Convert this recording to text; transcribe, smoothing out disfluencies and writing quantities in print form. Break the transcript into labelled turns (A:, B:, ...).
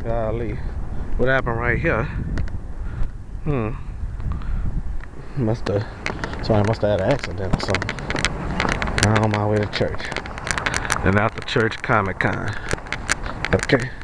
A: Golly. What happened right here? Somebody must have had an accident or something. I'm on my way to church. And after church, Comic-Con. Okay.